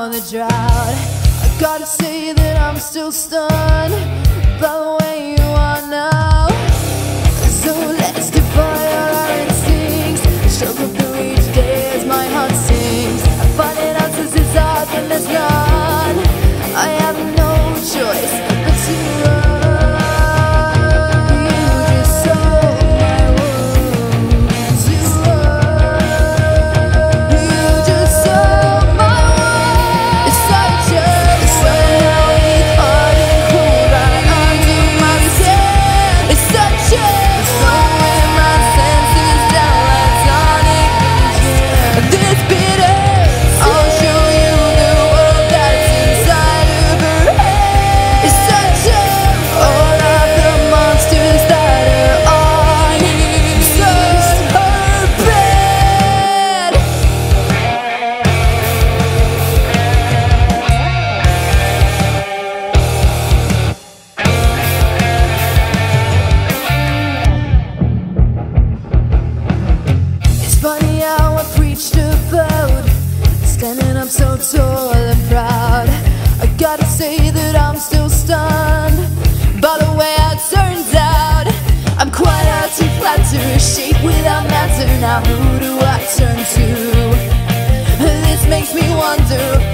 on the drought. I gotta say that I'm still stunned by the way you are now. So let's defy all our instincts, struggle through each day as my heart sings. I find it answers is hard when there's none. I have no choice but to run. Funny how I preached about standing up so tall and proud. I gotta say that I'm still stunned by the way it turns out. I'm quite hard to flatter, a shape without matter. Now who do I turn to? This makes me wonder